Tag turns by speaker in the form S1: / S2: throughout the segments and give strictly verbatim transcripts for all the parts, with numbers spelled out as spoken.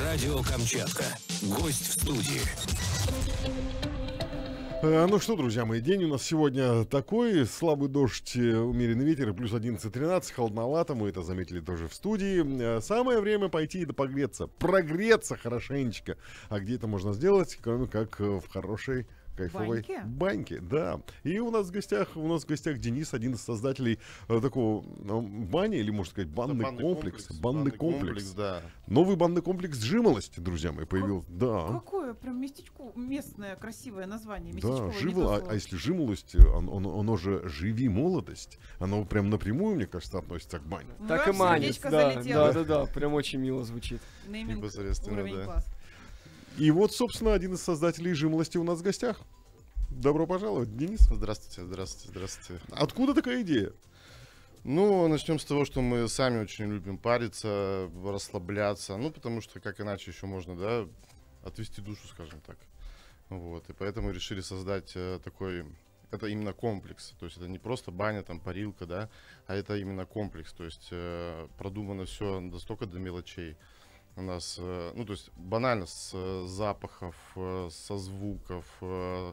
S1: Радио Камчатка. Гость в студии.
S2: Ну что, друзья мои, день у нас сегодня такой. Слабый дождь, умеренный ветер, плюс одиннадцать-тринадцать, холодновато. Мы это заметили тоже в студии. Самое время пойти и погреться, прогреться хорошенечко. А где это можно сделать, кроме как в хорошей кайфовой
S3: баньке?
S2: баньке, да. И у нас в гостях, у нас в гостях Денис, один из создателей э, такого э, бани, или можно сказать банный,
S4: банный
S2: комплекс,
S4: комплекс,
S2: банный
S4: банный
S2: комплекс,
S4: комплекс, да.
S2: Новый банный комплекс «Жимолость», друзья мои, появился, да.
S3: Какое прям местечко, местное красивое название.
S2: Да,
S3: Местечковое, не
S2: живо,
S3: то
S2: а,
S3: слово.
S2: а если жимолость, он, он, оно же живи молодость, оно прям напрямую, мне кажется, относится к бане.
S3: Ну,
S5: Так и
S3: вам
S5: манит,
S3: сердечко
S5: да,
S3: залетело.
S5: да, да, да, прям очень мило звучит.
S3: Нейминг,
S4: Непосредственно,
S3: уровень
S4: да.
S3: класс.
S2: И вот, собственно, один из создателей «Жимолости» у нас в гостях. Добро пожаловать, Денис.
S4: Здравствуйте, здравствуйте, здравствуйте.
S2: Откуда такая идея?
S4: Ну, начнем с того, что мы сами очень любим париться, расслабляться. Ну, потому что как иначе еще можно, да, отвести душу, скажем так. Вот, и поэтому решили создать э, такой, это именно комплекс. То есть это не просто баня, там, парилка, да, а это именно комплекс. То есть э, продумано все настолько до мелочей. У нас, э, ну, то есть банально с э, запахов, э, со звуков, э,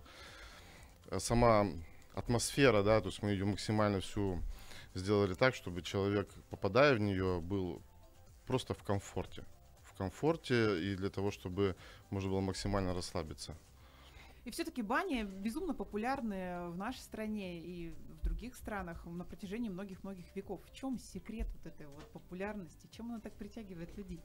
S4: сама атмосфера, да, то есть мы ее максимально всю сделали так, чтобы человек, попадая в нее, был просто в комфорте. В комфорте и для того, чтобы можно было максимально расслабиться.
S3: И все-таки бани безумно популярны в нашей стране и в других странах на протяжении многих-многих веков. В чем секрет вот этой вот популярности? Чем она так притягивает людей?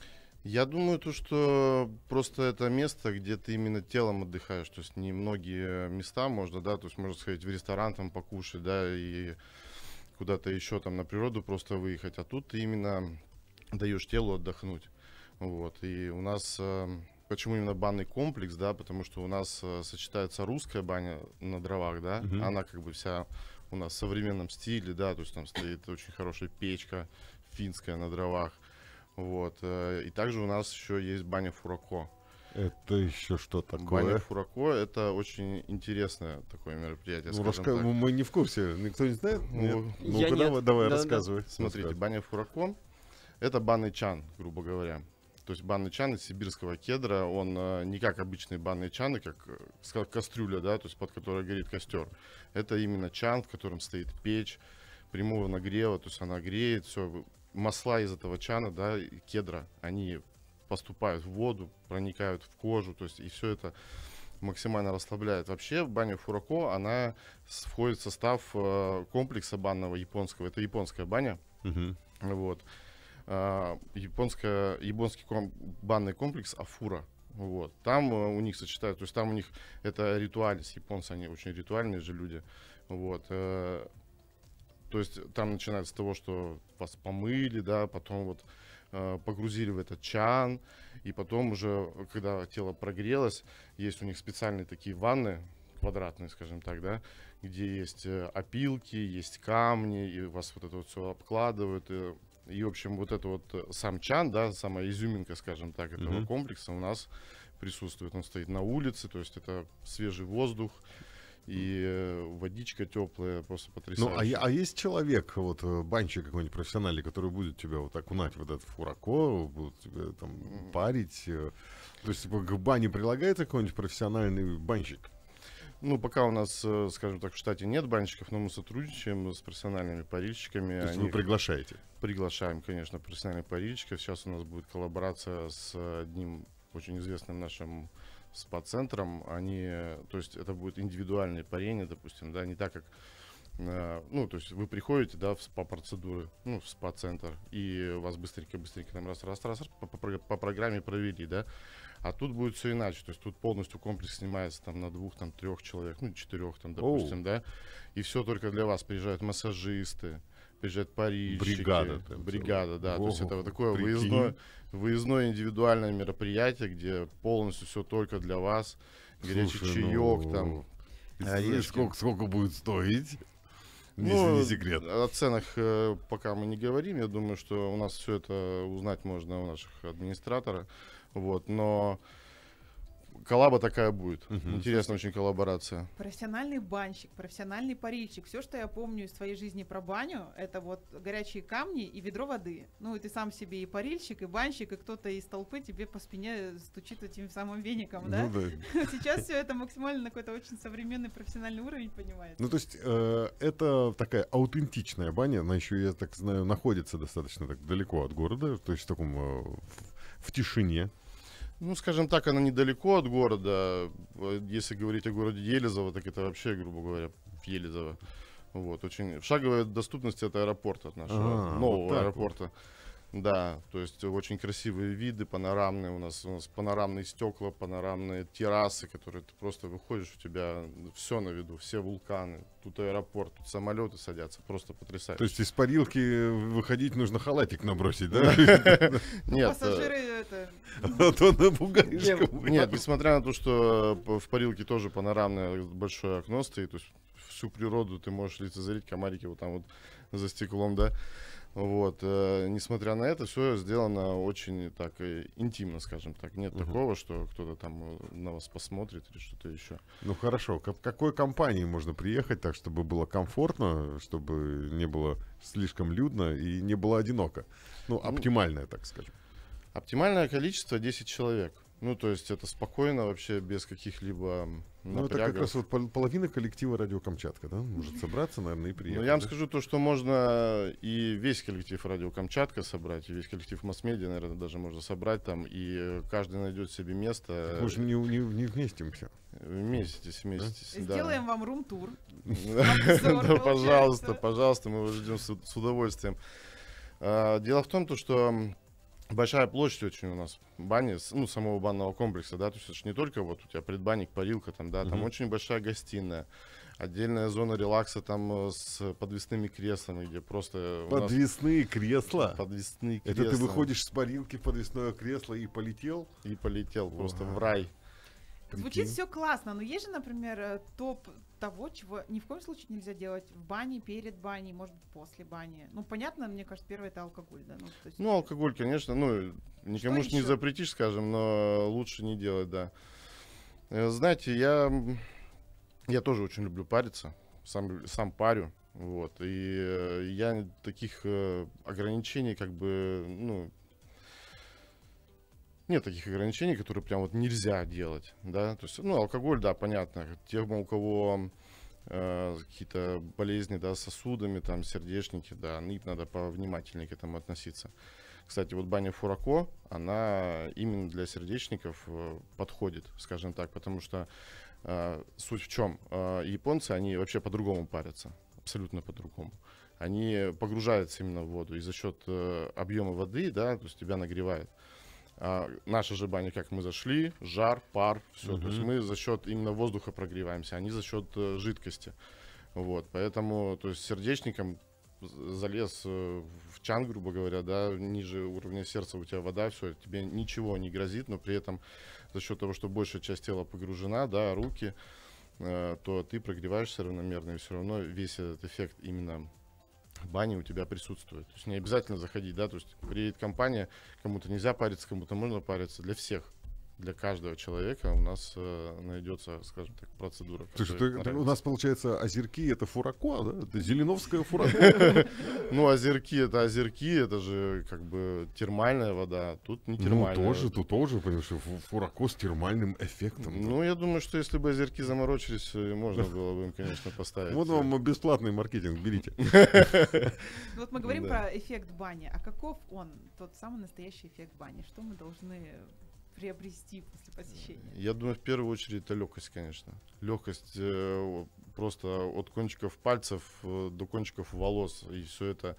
S4: Я думаю, то, что просто это место, где ты именно телом отдыхаешь. То есть не многие места можно, да, то есть можно сходить в ресторан там покушать, да, и куда-то еще там на природу просто выехать. А тут ты именно даешь телу отдохнуть. Вот. И у нас, почему именно банный комплекс, да, потому что у нас сочетается русская баня на дровах, да,
S2: Мгм.
S4: она как бы вся у нас в современном стиле, да, то есть там стоит очень хорошая печка финская на дровах. Вот. И также у нас еще есть баня Фурако.
S2: Это еще что
S4: Баня
S2: такое?
S4: Фурако — это очень интересное такое мероприятие,
S2: Ну,
S4: скажем
S2: раска-
S4: так.
S2: Мы не в курсе, никто не знает?
S4: Ну,
S2: Нет?
S5: я
S2: Ну-ка,
S5: нет.
S2: давай, давай
S5: Да-да-да.
S2: рассказывай.
S4: Смотрите,
S2: Рассказывай.
S4: баня Фурако — это банный чан, грубо говоря. То есть банный чан из сибирского кедра, он э, не как обычные банные чаны, как э, ска- кастрюля, да, то есть под которой горит костер. Это именно чан, в котором стоит печь прямого нагрева, то есть она греет, все. Масла из этого чана, да, и кедра, они поступают в воду, проникают в кожу, то есть и все это максимально расслабляет. Вообще баня Фурако, она с- входит в состав э, комплекса банного японского. Это японская баня.
S2: Мгм.
S4: Вот. А, японская, японский ком- банный комплекс Афура. Вот. Там э, у них сочетают, то есть там у них это ритуалис, японцы, они очень ритуальные же люди. Вот. э, То есть там начинается с того, что вас помыли, да, потом вот э, погрузили в этот чан, и потом уже, когда тело прогрелось, есть у них специальные такие ванны, квадратные, скажем так, да, где есть э, опилки, есть камни, и вас вот это вот все обкладывают. И, и, в общем, вот это вот э, сам чан, да, самая изюминка, скажем так, этого
S2: Мгм.
S4: комплекса у нас присутствует. Он стоит на улице, то есть это свежий воздух. И э, водичка теплая, просто потрясающая.
S2: Ну, а, я- а есть человек, вот, э, банщик какой-нибудь профессиональный, который будет тебя вот окунать в этот Фурако, будет тебя там парить? э, То есть, типа, к бане прилагается какой-нибудь профессиональный банщик?
S4: Ну, пока у нас, э, скажем так, в штате нет банщиков, но мы сотрудничаем с профессиональными парильщиками.
S2: То есть
S4: Они
S2: вы приглашаете?
S4: Приглашаем, конечно, профессиональных парильщиков. Сейчас у нас будет коллаборация с одним очень известным нашим спа-центром. Они, э, то есть это будет индивидуальное парение, допустим, да, не так как, э, ну, то есть вы приходите, да, в спа-процедуры, ну, в спа-центр, и вас быстренько-быстренько там раз-раз-раз по, по, по программе провели, да. А тут будет все иначе, то есть тут полностью комплекс снимается там на двух, там, трех человек, ну, четырех, там, допустим,
S2: Оу.
S4: да. И все только для вас. Приезжают массажисты, приезжают парильщики.
S2: Бригада прям
S4: Бригада, да. То есть
S2: Ого,
S4: это вот такое
S2: прикинь.
S4: выездное, выездное индивидуальное мероприятие, где полностью все только для вас. Горячий
S2: Слушай,
S4: чаек,
S2: ну,
S4: там,
S2: Представляешь,
S4: орешки.
S2: сколько, сколько будет стоить? Если
S4: Ну,
S2: не секрет.
S4: о ценах э, пока мы не говорим. Я думаю, что у нас все это узнать можно у наших администратора. Вот, но коллаба такая будет.
S2: Мгм.
S4: Интересная очень коллаборация.
S3: Профессиональный банщик, профессиональный парильщик. Все, что я помню из своей жизни про баню, это вот горячие камни и ведро воды. Ну, и ты сам себе и парильщик, и банщик, и кто-то из толпы тебе по спине стучит этим самым веником, да?
S2: Ну, да.
S3: Сейчас все это максимально на какой-то очень современный профессиональный уровень понимает.
S2: Ну, то есть, э, это такая аутентичная баня, она еще, я так знаю, находится достаточно так далеко от города, то есть в таком, э, в, в тишине.
S4: Ну, скажем так, она недалеко от города. Э, Если говорить о городе Елизово, так это вообще, грубо говоря, в Елизово. Вот, очень... В шаговой доступности от аэропорта, от нашего
S2: А,
S4: нового
S2: вот так
S4: аэропорта. Да, то есть очень красивые виды, панорамные у нас, у нас панорамные стекла, панорамные террасы, которые ты просто выходишь, у тебя все на виду, все вулканы, тут аэропорт, тут самолеты садятся, просто потрясающе.
S2: То есть из парилки выходить нужно халатик набросить, да?
S4: Нет, э,
S3: Пассажиры это...
S2: А то напугаешь
S5: Нет,
S2: кого-нибудь.
S4: нет, несмотря на то, что э, в парилке тоже панорамное большое окно стоит, то есть всю природу ты можешь лицезреть, комарики вот там вот за стеклом, да. Вот, э, несмотря на это, все сделано очень так э, интимно, скажем так. Нет
S2: Мгм.
S4: такого, что кто-то там э, на вас посмотрит или что-то еще.
S2: Ну хорошо, к какой компании можно приехать так, чтобы было комфортно, чтобы не было слишком людно и не было одиноко? Ну,
S4: Ну,
S2: оптимальное, так скажем.
S4: Оптимальное количество десять человек. Ну, то есть это спокойно вообще, без каких-либо
S2: Ну, это как
S4: напрягов.
S2: раз вот пол- половина коллектива «Радио Камчатка», да? Может собраться, наверное, и приехать.
S4: Ну, я вам
S2: да?
S4: скажу то, что можно и весь коллектив «Радио Камчатка» собрать, и весь коллектив масс-медиа, наверное, даже можно собрать там, и э, каждый найдет себе место.
S2: Мы же не, не, не вместимся.
S4: Вместитесь, вместитесь, да.
S3: Сделаем вам рум-тур.
S4: Да,
S3: Обзор,
S4: да, пожалуйста,
S3: получается.
S4: пожалуйста, мы вас ждем с, с удовольствием. А, дело в том, то, что м, большая площадь очень у нас бани, с- ну, самого банного комплекса, да, то есть это ж не только вот у тебя предбанник, парилка там, да, там
S2: Мгм.
S4: очень большая гостиная, отдельная зона релакса там э, с подвесными креслами, где просто у нас
S2: Подвесные кресла.
S4: подвесные
S2: Это
S4: кресла.
S2: ты выходишь с парилки в подвесное кресло и полетел?
S4: И полетел просто
S2: Вау.
S4: в рай.
S3: Звучит
S2: Прикинь.
S3: все классно, но есть же, например, э, топ того, чего ни в коем случае нельзя делать в бане, перед баней, может быть, после бани. Ну, понятно, мне кажется, первое это алкоголь, да? Ну, то есть-
S4: Ну, алкоголь, конечно, ну, никому ж не
S3: еще?
S4: запретишь, скажем, но лучше не делать, да. Э, Знаете, я, м, я тоже очень люблю париться, сам, лю- сам парю, вот, и э, я таких э, ограничений, как бы, ну, нет таких ограничений, которые прям вот нельзя делать, да, то есть, ну, алкоголь, да, понятно, тем, у кого э, какие-то болезни, да, с сосудами, там, сердечники, да, им надо повнимательнее к этому относиться. Кстати, вот баня Фурако, она именно для сердечников э, подходит, скажем так, потому что э, суть в чем? Э, японцы, они вообще по-другому парятся, абсолютно по-другому. Они погружаются именно в воду, и за счет э, объема воды, да, то есть тебя нагревает. А наша же баня, как мы зашли, жар, пар, все. То есть
S2: Мгм.
S4: мы за счет именно воздуха прогреваемся, они за счет э, жидкости. Вот, поэтому, то есть сердечником з- залез э, в чан, грубо говоря, да, ниже уровня сердца у тебя вода, все, тебе ничего не грозит, но при этом за счет того, что большая часть тела погружена, да, руки, э, то ты прогреваешься равномерно, и все равно весь этот эффект именно бани у тебя присутствует. То есть не обязательно заходить, да, то есть приедет компания, кому-то нельзя париться, кому-то можно париться, для всех. Для каждого человека у нас э, найдется, скажем так, процедура.
S2: Слушай,
S4: которая
S2: ты- ты- у
S4: нравится.
S2: нас получается озерки это Фурако, да? Это Зеленовская Фурако.
S4: Ну, озерки это озерки, это же как бы термальная вода, тут не
S2: Ну,
S4: термальная.
S2: тоже, тут тоже, понимаешь, фу- Фурако с термальным эффектом.
S4: Ну, я думаю, что если бы озерки заморочились, э, можно было бы им, конечно, поставить.
S2: Вот
S4: э,
S2: вам бесплатный маркетинг, берите.
S3: Ну, вот мы говорим
S4: Да.
S3: про эффект бани. А каков он, тот самый настоящий эффект бани? Что мы должны приобрести после посещения?
S4: Я думаю, в первую очередь это легкость, конечно. Легкость э, о- просто от кончиков пальцев э, до кончиков волос. И все это,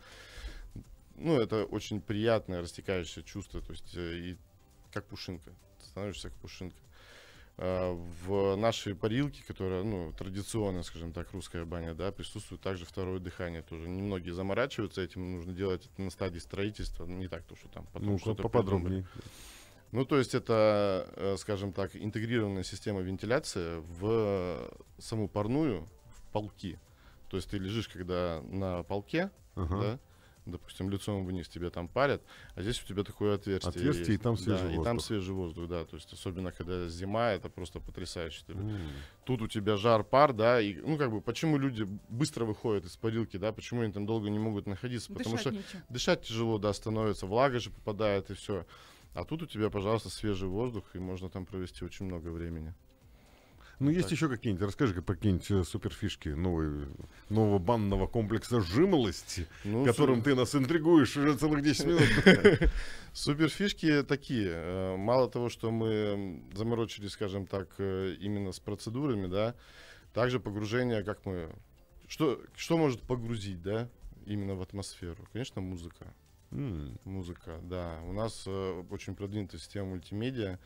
S4: ну, это очень приятное растекающее чувство. То есть, э, и как пушинка. Ты становишься как пушинка. А, В нашей парилке, которая, ну, традиционная, скажем так, русская баня, да, присутствует также второе дыхание тоже. Немногие заморачиваются этим, нужно делать это на стадии строительства, не так, то, что там потом
S2: Ну,
S4: что-то
S2: поподробнее.
S4: ну, то есть это, э, скажем так, интегрированная система вентиляции в саму парную, в полки. То есть ты лежишь, когда на полке,
S2: Ага.
S4: да, допустим, лицом вниз тебя там парят, а здесь у тебя такое отверстие.
S2: Отверстие,
S4: есть.
S2: и там свежий
S4: да,
S2: воздух.
S4: И там свежий воздух, да. То есть, особенно, когда зима, это просто потрясающе.
S2: М.
S4: Тут у тебя жар, пар, да, и, ну, как бы, почему люди быстро выходят из парилки, да, почему они там долго не могут находиться? Потому
S3: Дышать
S4: что
S3: нечем.
S4: дышать тяжело, да, становится, влага же попадает, и все. А тут у тебя, пожалуйста, свежий воздух, и можно там провести очень много времени.
S2: Ну, есть
S4: так.
S2: еще какие-нибудь, расскажи про какие-нибудь э, суперфишки новой, нового банного комплекса жимолости,
S4: Ну,
S2: которым
S4: су-
S2: ты нас интригуешь уже целых десять минут.
S4: Суперфишки такие. э, Мало того, что мы заморочились, скажем так, э, именно с процедурами, да, также погружение, как мы... Что, что может погрузить, да, именно в атмосферу? Конечно, музыка.
S2: М.
S4: Музыка, да. У нас э, очень продвинутая система мультимедиа,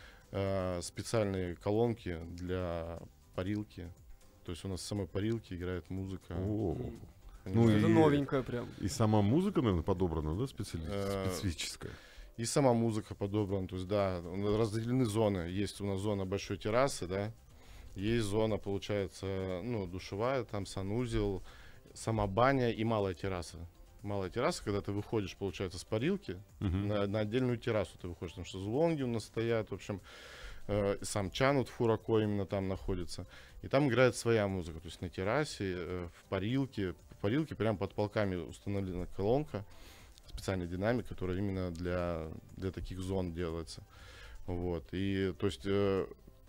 S4: э, специальные колонки для парилки. То есть у нас в самой парилке играет музыка.
S2: О. Ну
S4: Понимаете?
S5: Это
S2: и-
S5: новенькое прям.
S2: И сама музыка, наверное, подобрана, да, специ-
S4: Э,
S2: специфическая?
S4: И сама музыка подобрана, то есть, да, у нас разделены зоны. Есть у нас зона большой террасы, да, есть зона, получается, ну, душевая, там санузел, сама баня и малая терраса. Малая терраса, когда ты выходишь, получается, с парилки,
S2: Мгм.
S4: на, на отдельную террасу ты выходишь, там шезлонги у нас стоят, в общем, э, сам чан вот Фурако именно там находится. И там играет своя музыка, то есть на террасе, э, в парилке, в парилке прямо под полками установлена колонка, специальный динамик, который именно для, для таких зон делается. Вот. И то есть э,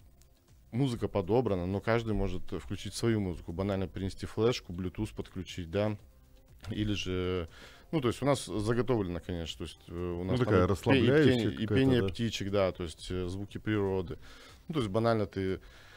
S4: музыка подобрана, но каждый может включить свою музыку. Банально принести флешку, Bluetooth подключить, да. Или же, ну, то есть у нас заготовлено, конечно, то есть э, у нас
S2: Ну, такая
S4: там и пе-
S2: расслабляющая
S4: и пение, и
S2: какая-то,
S4: пение
S2: да.
S4: птичек, да, то есть э, звуки природы. Ну, то есть банально ты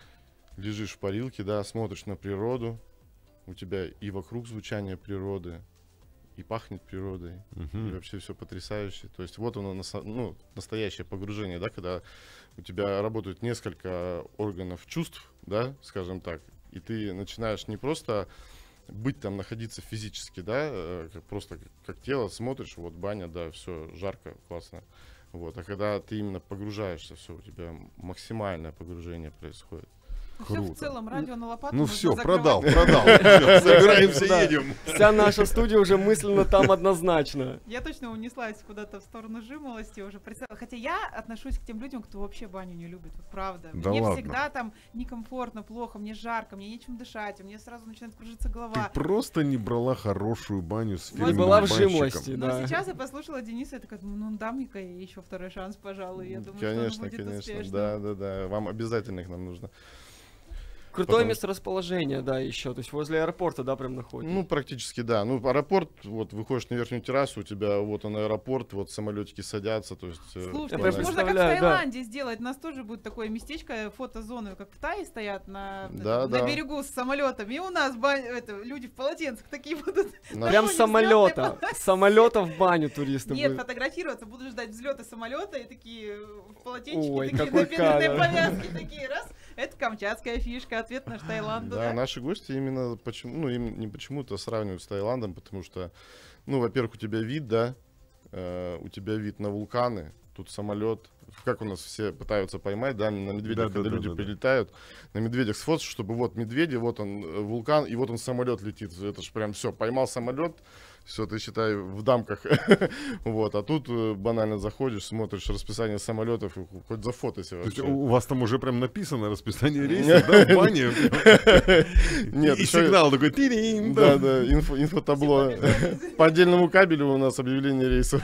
S4: лежишь в парилке, да, смотришь на природу, у тебя и вокруг звучание природы, и пахнет природой, и
S2: Мгм.
S4: вообще все потрясающе. То есть вот оно, наса- ну, настоящее погружение, да, когда у тебя работают несколько органов чувств, да, скажем так, и ты начинаешь не просто быть там, находиться физически, да, э, как просто как, как тело, смотришь, вот баня, да, все жарко, классно. Вот, а когда ты именно погружаешься, все, у тебя максимальное погружение происходит.
S3: Все в
S2: Круто.
S3: целом радио на лопату.
S2: Ну
S3: можно
S2: все,
S3: закрывать.
S2: продал, продал. Всё, собираемся,
S5: Да.
S2: едем.
S5: Вся наша студия уже мысленно там однозначно.
S3: Я точно унеслась куда-то в сторону жимолости уже представила. Хотя я отношусь к тем людям, кто вообще баню не любит. Вот правда.
S2: Да
S3: мне
S2: ладно?
S3: всегда там некомфортно, плохо, мне жарко, мне нечем дышать, у меня сразу начинает кружиться
S2: Ты
S3: голова.
S2: просто не брала хорошую баню с
S3: Вот
S2: фирменным
S5: была в
S2: банщиком.
S5: жимолости.
S3: Но
S5: Да.
S3: сейчас я послушала Дениса, и такая, ну дам-ка ей еще второй шанс, пожалуй. Я думаю,
S4: Конечно,
S3: что он будет
S4: конечно,
S3: успешным.
S4: да, да, да. Вам обязательно их нам нужно.
S5: Крутое
S4: Потом-
S5: месторасположение, да, еще. То есть возле аэропорта, да, прям находится.
S4: Ну, практически, да. Ну, аэропорт, вот, выходишь на верхнюю террасу, у тебя вот он аэропорт, вот самолетики садятся, то есть... э,
S3: Слушайте,
S5: Я
S3: можно
S5: прям
S3: как в
S5: представляю, да.
S3: Таиланде сделать. У нас тоже будет такое местечко, фотозоны, как в Тае стоят на,
S4: Да,
S3: на
S4: да.
S3: берегу с самолетами. И у нас ба- это, люди в полотенцах такие будут.
S4: на-
S5: Прям
S3: фоне
S5: с самолета.
S3: взлётной
S5: С самолета в баню туристы
S3: Нет,
S5: будут.
S3: фотографироваться, буду ждать взлета самолета и такие в полотенчике,
S5: Ой,
S3: такие
S5: какой
S3: напинанные
S5: кадр.
S3: повязки, такие раз. Это камчатская фишка, ответ наш Таиланду,
S4: Да,
S3: да?
S4: наши гости именно почему, ну, им не почему-то сравнивают с Таиландом, потому что, ну, во-первых, у тебя вид, да, э, у тебя вид на вулканы, тут самолет, как у нас все пытаются поймать, да, на медведях,
S2: Да, да,
S4: когда
S2: да,
S4: люди
S2: да, да.
S4: прилетают, на медведях сфоткаться, чтобы вот медведи, вот он э, вулкан, и вот он самолет летит, это ж прям все, поймал самолет, все, ты считай в дамках, вот, а тут э, банально заходишь, смотришь расписание самолетов, и хоть зафотайся
S2: То есть
S4: вообще.
S2: у у вас там уже прям написано расписание рейсов, да, в бане?
S4: Нет,
S2: И
S4: еще-
S2: сигнал такой, тирин,
S4: Да, да, инфо, инфотабло. По отдельному кабелю у нас объявление рейсов.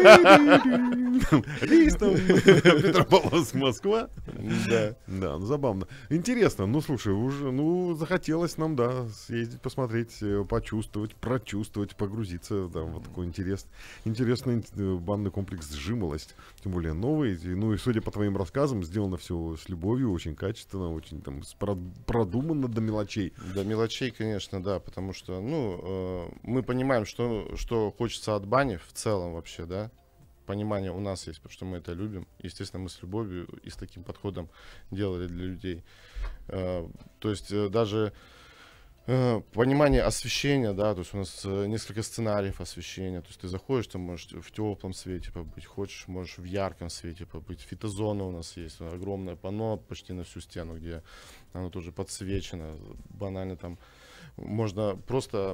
S2: рейс там, Петропавловск, Москва.
S4: Да.
S2: Да, ну забавно. Интересно, ну слушай, уже, ну захотелось нам, да, съездить, посмотреть, э, почувствовать, прочувствовать, погрузиться, да, вот такой интерес, интересный э, банный комплекс «Жимолость», тем более новый, и, ну и судя по твоим рассказам, сделано все с любовью, очень качественно, очень там спро- продуманно до мелочей.
S4: До мелочей, конечно, да, потому что, ну, э, мы понимаем, что, что хочется от бани в целом вообще, да. Понимание у нас есть, потому что мы это любим. Естественно, мы с любовью и с таким подходом делали для людей. Э, то есть э, даже э, понимание освещения, да, то есть у нас э, несколько сценариев освещения. То есть ты заходишь, ты можешь в теплом свете побыть, хочешь, можешь в ярком свете побыть. Фитозона у нас есть, огромное панно почти на всю стену, где оно тоже подсвечено. Банально там можно просто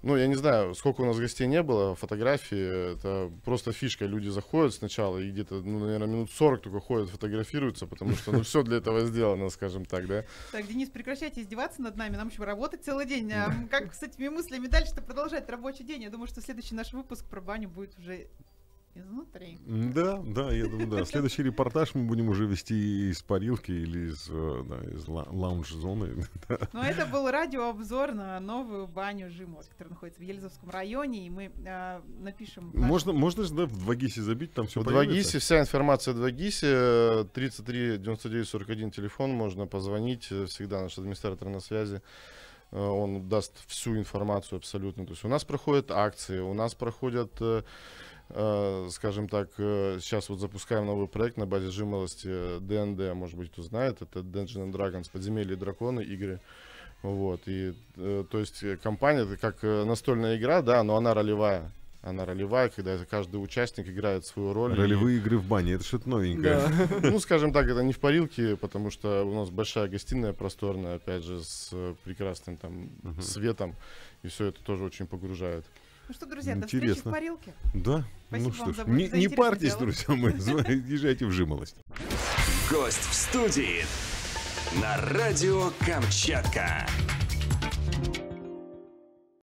S4: ну, я не знаю, сколько у нас гостей не было, фотографии, это просто фишка. Люди заходят сначала и где-то, ну, наверное, минут сорок только ходят, фотографируются, потому что, ну, все для этого сделано, скажем так, да.
S3: Так, Денис, прекращайте издеваться над нами, нам еще работать целый день. А как с этими мыслями дальше-то продолжать рабочий день? Я думаю, что следующий наш выпуск про баню будет уже изнутри.
S2: Да, да, я думаю, да. Следующий репортаж мы будем уже вести из парилки или из, э, да, из ла- лаунж-зоны.
S3: Но это был радиообзор на новую баню Жимолость, которая находится в Ельцовском районе, и мы э, напишем... наш-
S2: Можно, можно же, да, в два гисе забить, там все
S4: В два гисе, вся информация в два гисе, тридцать три девяносто девять сорок один телефон, можно позвонить, э, всегда наш администратор на связи, э, он даст всю информацию абсолютно. То есть у нас проходят акции, у нас проходят, э, э, скажем так, э, сейчас вот запускаем новый проект на базе Жимолости, э, ди эн ди, может быть, кто знает, это Dungeons and Dragons, подземелья и драконы, игры. Вот, и, э, то есть э, компания, это как э, настольная игра, да, но она ролевая. Она ролевая, когда это каждый участник играет свою роль.
S2: Ролевые игры в бане, это что-то новенькое.
S5: Да.
S4: Ну, скажем так, это не в парилке, потому что у нас большая гостиная просторная, опять же, с э, прекрасным там
S2: Мгм.
S4: светом, и все это тоже очень погружает.
S3: Ну что, друзья, до встречи в
S2: Интересно.
S3: парилке.
S2: Да,
S3: Спасибо
S2: ну что
S3: вам
S2: ж,
S3: за-
S2: не,
S3: за
S2: не
S3: интересный
S2: парьтесь,
S3: диалог.
S2: друзья мои, зв- езжайте в Жимолость.
S1: Гость в студии на радио Камчатка.